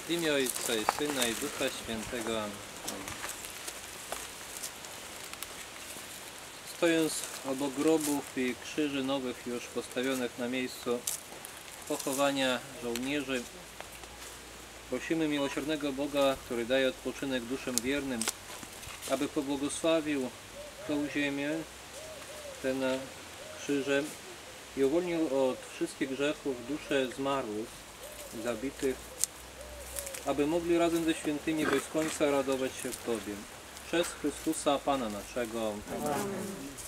W imię Ojca i Syna i Ducha Świętego. Amen. Stojąc obok grobów i krzyży nowych już postawionych na miejscu pochowania żołnierzy, prosimy miłosiernego Boga, który daje odpoczynek duszom wiernym, aby pobłogosławił tą ziemię, te na krzyże i uwolnił od wszystkich grzechów dusze zmarłych i zabitych, aby mogli razem ze świętymi bez końca radować się w Tobie. Przez Chrystusa Pana naszego. Amen.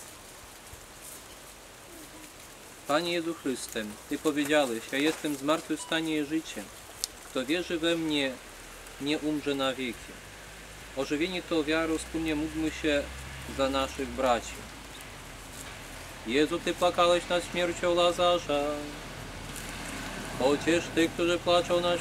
Panie Jezu Chryste, Ty powiedziałeś: ja jestem zmartwychwstanie i życie. Kto wierzy we mnie, nie umrze na wieki. Ożywieni to wiarą wspólnie módlmy się za naszych braci. Jezu, Ty płakałeś nad śmiercią Lazarza. Pociesz tych, którzy płaczą nad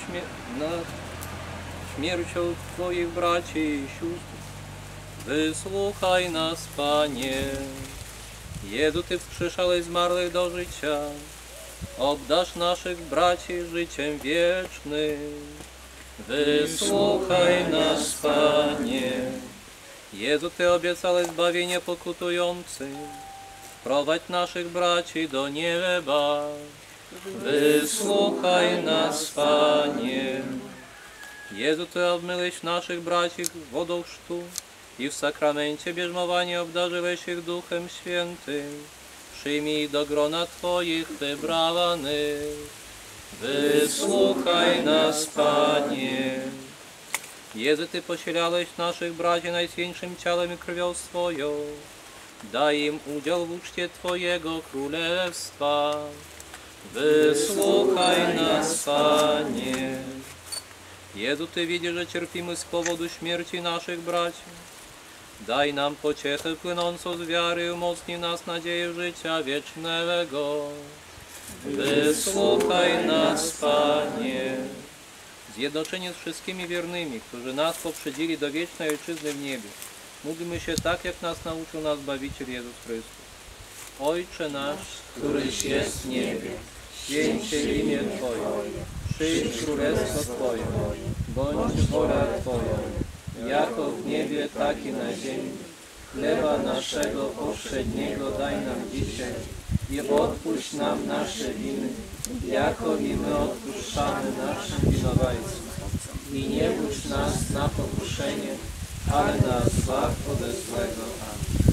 śmiercią Twoich braci i sióstr. Wysłuchaj nas, Panie. Jezu, Ty wskrzeszałeś zmarłych do życia. Obdarz naszych braci życiem wiecznym. Wysłuchaj nas, Panie. Jezu, Ty obiecałeś zbawienie pokutującym. Prowadź naszych braci do nieba. Wysłuchaj nas, Panie. Jezu, Ty obmyłeś naszych braci wodą chrztu i w sakramencie bierzmowania obdarzyłeś ich Duchem Świętym. Przyjmij do grona Twoich wybranych. Wysłuchaj nas, Panie. Jezu, Ty posielałeś naszych braci najświętszym ciałem i krwią swoją. Daj im udział w uczcie Twojego Królestwa. Wysłuchaj nas, Panie. Jezu, Ty widzisz, że cierpimy z powodu śmierci naszych braci. Daj nam pociechę płynącą z wiary i umocnij nas nadzieję życia wiecznego. Wysłuchaj nas, Panie. Zjednoczeni z wszystkimi wiernymi, którzy nas poprzedzili do wiecznej Ojczyzny w niebie, módlmy się tak, jak nas nauczył nas Zbawiciel Jezus Chrystus. Ojcze nasz, któryś jest w niebie, święć się imię Twoje, przyjdź królestwo Twoje, bądź wola Twoja, jako w niebie, tak i na ziemi. Chleba naszego powszedniego daj nam dzisiaj i odpuść nam nasze winy, jako i my odpuszczamy naszym winowajcom. I nie wódź nas na pokuszenie, ale nas zbaw ode złego. Amen.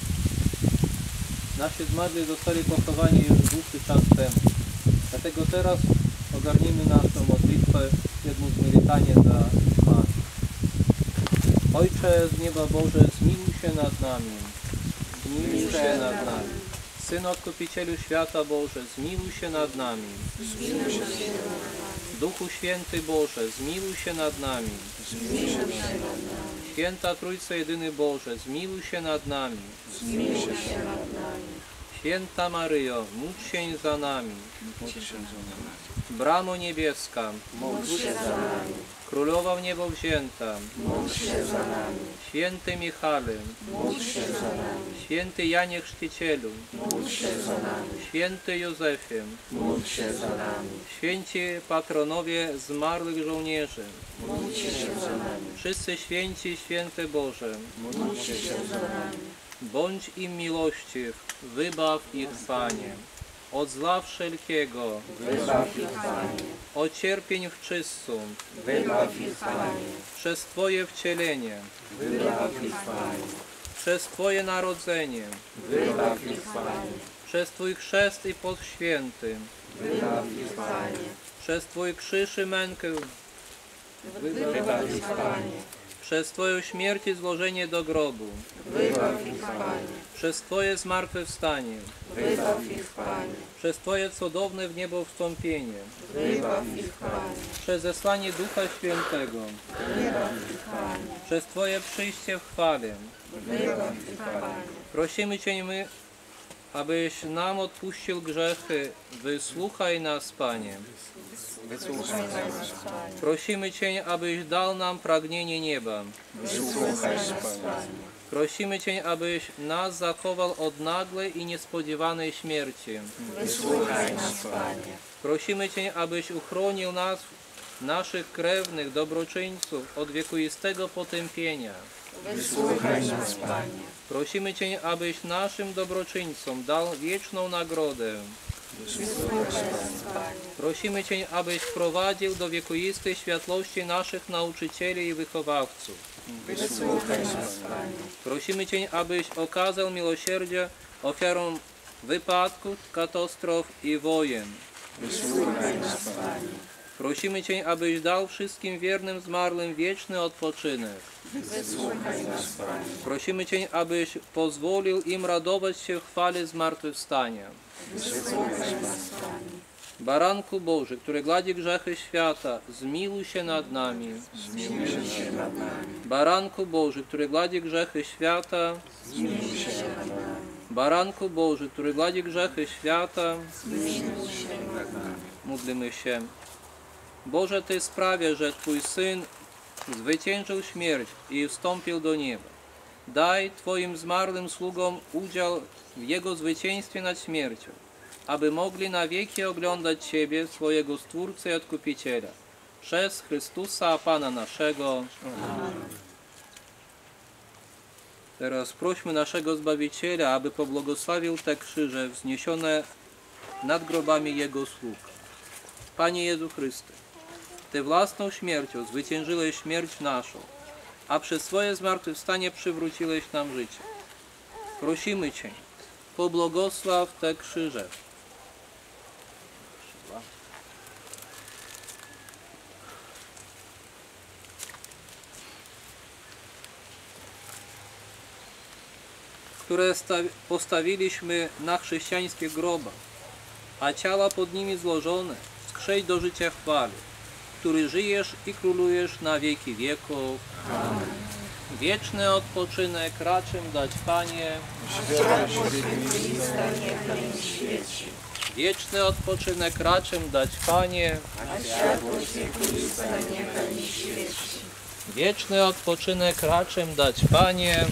Nasi zmarli zostali pochowani już dłuższy czas temu. Dlatego teraz ogarnijmy naszą modlitwę, jedną z litanie za zmarłych. Ojcze z nieba Boże, zmiłuj się nad nami. Zmiłuj się nad nami. Synu Odkupicielu świata Boże, zmiłuj się nad nami. Duchu Święty Boże, zmiłuj się nad nami. Święta Trójco Jedyny Boże, zmiłuj się nad nami. Święta Maryjo, módl się za nami. Bramo niebieska, módl się za nami. Królowa w niebo wzięta, módl się za nami. Święty Michale, módl się za nami. Święty Janie Chrzcicielu, módl się za nami. Święty Józefie, módl się za nami. Święci patronowie zmarłych żołnierzy, módl się za nami. Wszyscy święci i święte Boże, módl się za nami. Bądź im miłościw, wybaw ich, Panie. Od zła wszelkiego, wybaw ich, Panie. Od cierpień w czystą, wybaw ich, Panie. Przez Twoje wcielenie, wybaw ich, Panie. Przez Twoje narodzenie, wybaw ich, Panie. Przez Twój chrzest i post święty, wybaw ich, Panie. Przez Twój krzyż i mękę, wybaw ich, Panie. Przez Twoją śmierć i złożenie do grobu, wybaw ich, Panie. Przez Twoje zmartwychwstanie, wybaw ich, Panie. Przez Twoje cudowne w niebo wstąpienie, wybaw ich, Panie. Przez zesłanie Ducha Świętego, wybaw ich, Panie. Przez Twoje przyjście w chwale, wybaw ich, Panie. Prosimy Cię my, abyś nam odpuścił grzechy. Wysłuchaj nas, Panie. Wysłuchaj nas, Panie. Prosimy Cię, abyś dał nam pragnienie nieba. Wysłuchaj nas, Panie. Prosimy Cię, abyś nas zachował od nagłej i niespodziewanej śmierci. Wysłuchaj nas, Panie. Prosimy Cię, abyś uchronił nas naszych krewnych, dobroczyńców od wiekuistego potępienia. Wysłuchaj nas, Panie. Prosimy Cię, abyś naszym dobroczyńcom dał wieczną nagrodę. Wysłuchaj nas, Panie. Prosimy Cię, abyś wprowadził do wiekuistej światłości naszych nauczycieli i wychowawców. Wysłuchaj nas, Panie. Prosimy Cię, abyś okazał miłosierdzie ofiarom wypadków, katastrof i wojen. Wysłuchaj nas, Panie. Prosimy Cię, abyś dał wszystkim wiernym zmarłym wieczny odpoczynek. Wysłuchaj nas, Panie. Prosimy Cię, abyś pozwolił im radować się w chwale zmartwychwstania. Wysłuchaj nas, Panie. Baranku Boży, który gładzi grzechy świata, zmiłuj się nad nami. Zmiłuj się nad nami. Baranku Boży, który gładzi grzechy świata, Zmiłuj się nad nami. Baranku Boży, który gładzi grzechy świata, Zmiłuj się nad nami. módlmy się. Boże, Ty sprawiasz, że Twój Syn zwyciężył śmierć i wstąpił do nieba. Daj Twoim zmarłym sługom udział w Jego zwycięstwie nad śmiercią, aby mogli na wieki oglądać Ciebie, swojego Stwórcę i Odkupiciela. Przez Chrystusa, Pana naszego. Teraz prośmy naszego Zbawiciela, aby pobłogosławił te krzyże wzniesione nad grobami Jego sług. Panie Jezu Chryste, Ty własną śmiercią zwyciężyłeś śmierć naszą, a przez swoje zmartwychwstanie przywróciłeś nam życie. Prosimy Cię, pobłogosław te krzyże. Które postawiliśmy na chrześcijańskich grobach, a ciała pod nimi złożone, skrzeć do życia chwały, który żyjesz i królujesz na wieki wieków. Amen. Wieczny odpoczynek raczym dać, Panie. Wieczny odpoczynek raczym dać, Panie. Wieczny odpoczynek raczym dać, Panie.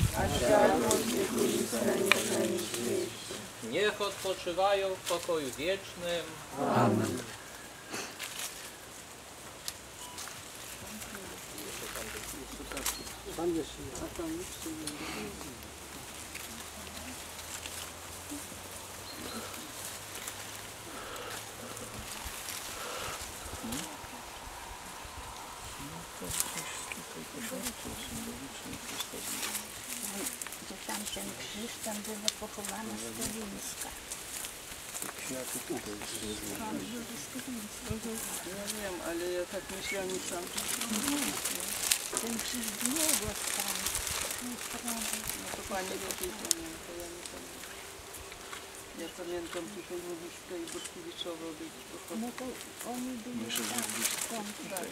Niech odpoczywają w pokoju wiecznym. Amen. Gdzie tam ten krzyż, tam była pochowana Stawińska. Kwiaty tutaj jest. Ja wiem, ale ja tak myślałam i sam. Ten krzyż długo stał. No to pani lepiej pamięta, ja nie pamiętam. Ja pamiętam tylko Łowiska i Boszkiewiczowa być. No to oni byli tam skąd.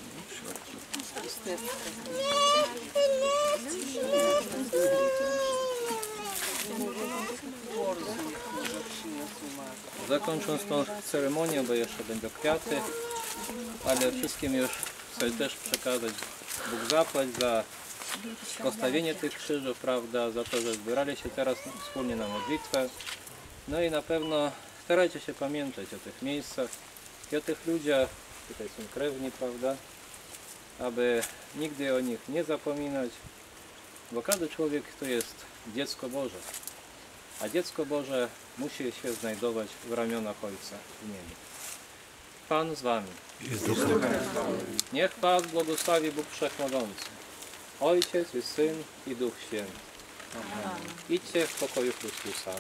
Zakończąc tą ceremonię, bo jeszcze będą kwiaty, ale wszystkim już chcę też przekazać Bóg zapłać za postawienie tych krzyżów, prawda, za to, że zbierali się teraz wspólnie na modlitwę. No i na pewno starajcie się pamiętać o tych miejscach i o tych ludziach, tutaj są krewni, prawda, aby nigdy o nich nie zapominać, bo każdy człowiek to jest dziecko Boże, a dziecko Boże musi się znajdować w ramionach Ojca w niebie. Pan z wami. Niech Was błogosławi Bóg Wszechmogący, Ojciec i Syn i Duch Święty. Idźcie w pokoju Chrystusa.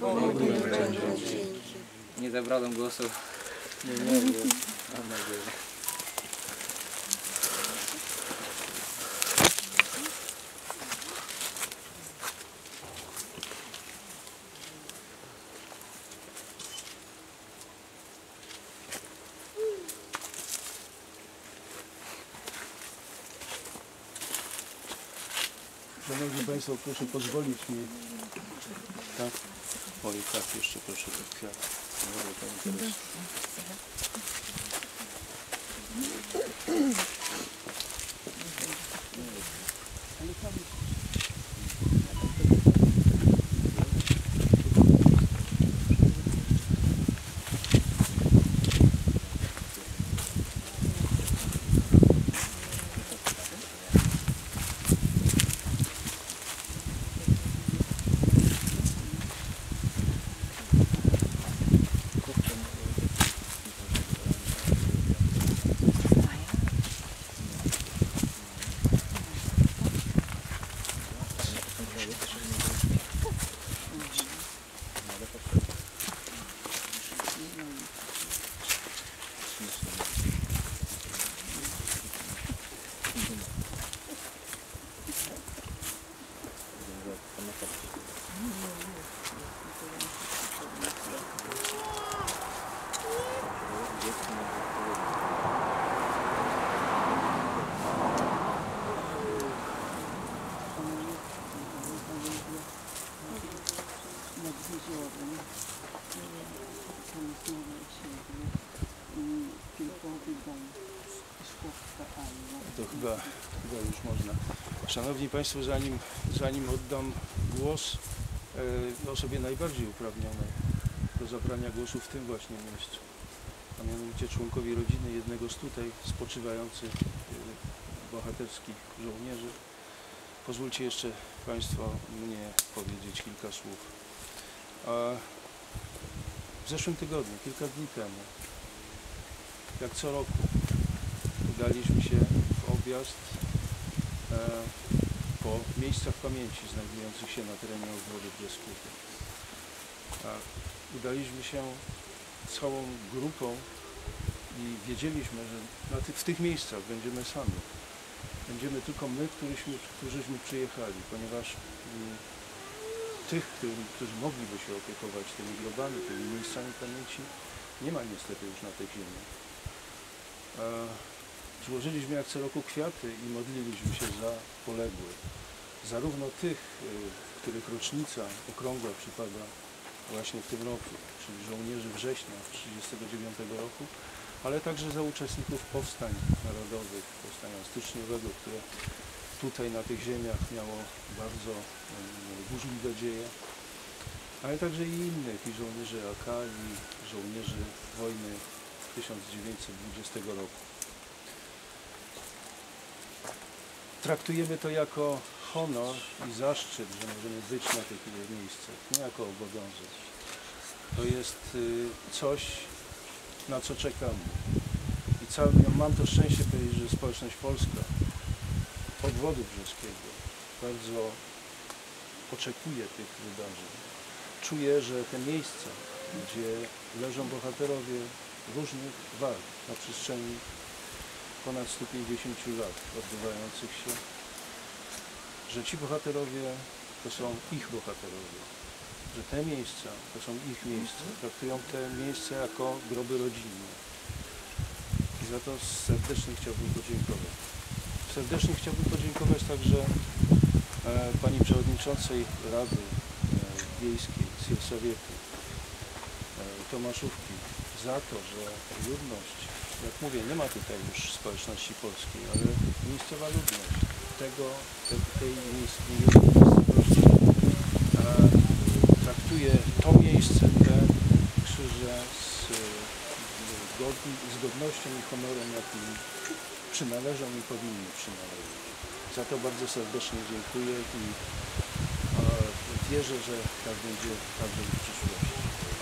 Nie zabrałem głosu. Nie. Mam nadzieję. Szanowni Państwo, proszę pozwolić mi. Tak? Oj, tak, jeszcze proszę te kwiaty. To chyba już można. Szanowni Państwo, zanim oddam głos osobie najbardziej uprawnionej do zabrania głosu w tym właśnie miejscu, a mianowicie członkowi rodziny jednego z tutaj spoczywających bohaterskich żołnierzy, pozwólcie jeszcze Państwo mnie powiedzieć kilka słów. W zeszłym tygodniu, kilka dni temu, jak co roku, udaliśmy się w objazd po miejscach pamięci znajdujących się na terenie obwodu brzeskiego. Udaliśmy się całą grupą i wiedzieliśmy, że w tych miejscach będziemy sami. Będziemy tylko my, którzyśmy przyjechali, ponieważ tych, którzy mogliby się opiekować tymi grobami, tymi miejscami pamięci, nie ma niestety już na tej ziemi. Złożyliśmy jak co roku kwiaty i modliliśmy się za poległych. Zarówno tych, których rocznica okrągła przypada właśnie w tym roku, czyli żołnierzy września 1939 roku, ale także za uczestników powstań narodowych, powstania styczniowego, które tutaj na tych ziemiach miało bardzo burzliwe dzieje, ale także i innych, i żołnierzy AK, i żołnierzy wojny 1920 roku. Traktujemy to jako honor i zaszczyt, że możemy być na tych miejscach, nie jako obowiązek. To jest coś, na co czekamy. I mam to szczęście powiedzieć, że społeczność polska obwodu brzeskiego bardzo oczekuje tych wydarzeń. Czuję, że te miejsca, gdzie leżą bohaterowie różnych walk na przestrzeni ponad 150 lat odbywających się, że ci bohaterowie to są ich bohaterowie, że te miejsca to są ich miejsca, traktują te miejsca jako groby rodzinne. I za to serdecznie chciałbym podziękować. Serdecznie chciałbym podziękować także pani przewodniczącej Rady Wiejskiej Siersowietu Tomaszówki za to, że ludność, jak mówię, nie ma tutaj już społeczności polskiej, ale miejscowa ludność tej miejscowości traktuje to miejsce, te krzyże z godnością i honorem, jakim przynależą i powinni przynależeć. Za to bardzo serdecznie dziękuję i wierzę, że tak będzie także w przyszłości.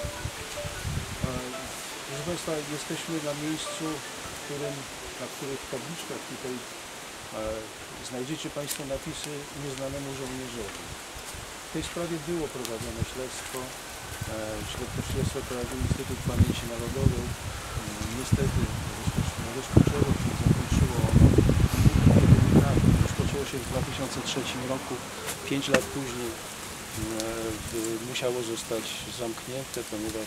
Proszę Państwa, jesteśmy na miejscu, na których tabliczkach tutaj znajdziecie Państwo napisy nieznanemu żołnierzowi. W tej sprawie było prowadzone śledztwo. Śledztwo prowadził Instytut Pamięci Narodowej. Niestety rozpoczęło się, zakończyło ono. Rozpoczęło się w 2003 roku. 5 lat później musiało zostać zamknięte, ponieważ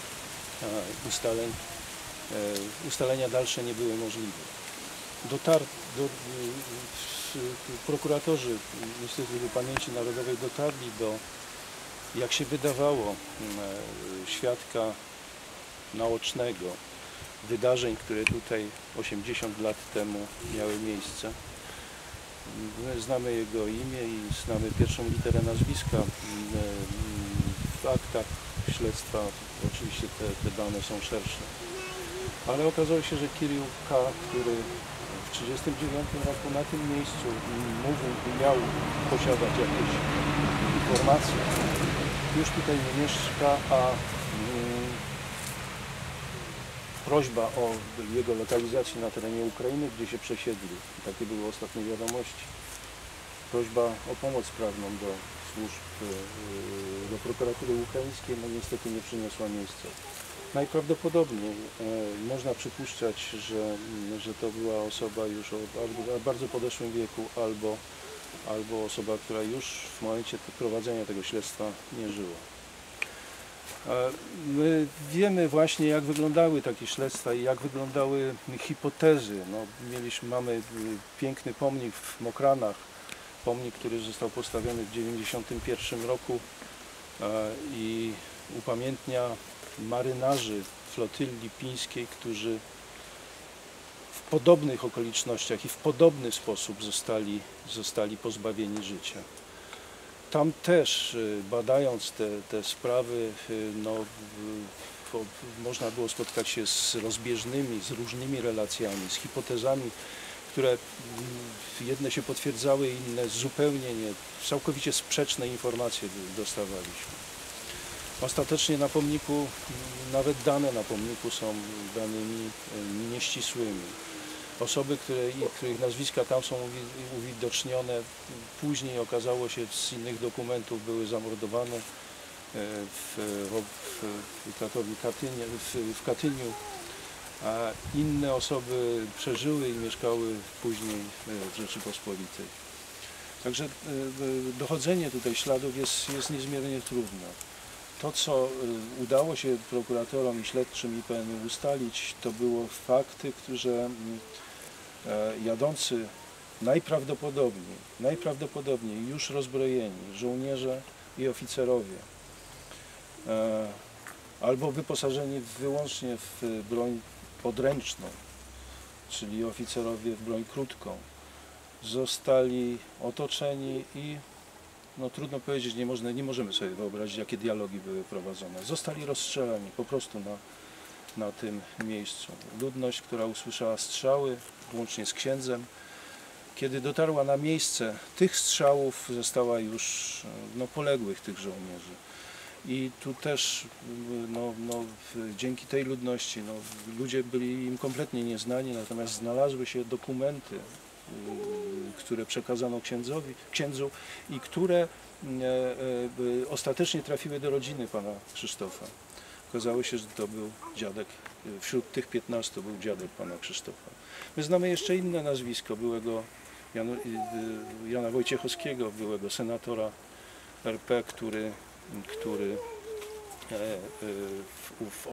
ustalenia dalsze nie były możliwe. Prokuratorzy Instytutu Pamięci Narodowej dotarli do, jak się wydawało, świadka naocznego wydarzeń, które tutaj 80 lat temu miały miejsce. My znamy jego imię i znamy pierwszą literę nazwiska. W aktach śledztwa oczywiście te dane są szersze. Ale okazało się, że Kirill K., który w 1939 roku na tym miejscu miał posiadać jakieś informacje, już tutaj nie mieszka, a prośba o jego lokalizację na terenie Ukrainy, gdzie się przesiedlił, takie były ostatnie wiadomości, prośba o pomoc prawną do służb, do prokuratury ukraińskiej, no niestety nie przyniosła miejsca. Najprawdopodobniej można przypuszczać, że to była osoba już o bardzo podeszłym wieku albo osoba, która już w momencie prowadzenia tego śledztwa nie żyła. My wiemy właśnie, jak wyglądały takie śledztwa i jak wyglądały hipotezy. No, mamy piękny pomnik w Mokranach, pomnik, który został postawiony w 1991 roku i upamiętnia marynarzy flotyli lipińskiej, którzy w podobnych okolicznościach i w podobny sposób zostali pozbawieni życia. Tam też, badając te sprawy, można było spotkać się z rozbieżnymi, z różnymi relacjami, z hipotezami, które jedne się potwierdzały, inne zupełnie nie, całkowicie sprzeczne informacje dostawaliśmy. Ostatecznie na pomniku, nawet dane na pomniku są danymi nieścisłymi. Osoby, których nazwiska tam są uwidocznione, później okazało się, z innych dokumentów były zamordowane w Katyniu, a inne osoby przeżyły i mieszkały później w Rzeczypospolitej. Także dochodzenie tutaj śladów jest niezmiernie trudne. To, co udało się prokuratorom i śledczym IPN ustalić, to było fakty, że jadący najprawdopodobniej już rozbrojeni żołnierze i oficerowie, albo wyposażeni wyłącznie w broń podręczną, czyli oficerowie w broń krótką, zostali otoczeni i trudno powiedzieć, nie możemy sobie wyobrazić, jakie dialogi były prowadzone. Zostali rozstrzelani po prostu na tym miejscu. Ludność, która usłyszała strzały, włącznie z księdzem, kiedy dotarła na miejsce tych strzałów, została już poległych tych żołnierzy. I tu też dzięki tej ludności ludzie byli im kompletnie nieznani, natomiast znalazły się dokumenty, które przekazano księdzu i które ostatecznie trafiły do rodziny pana Krzysztofa. Okazało się, że to był dziadek, wśród tych 15 był dziadek pana Krzysztofa. My znamy jeszcze inne nazwisko byłego Jana Wojciechowskiego, byłego senatora RP, który w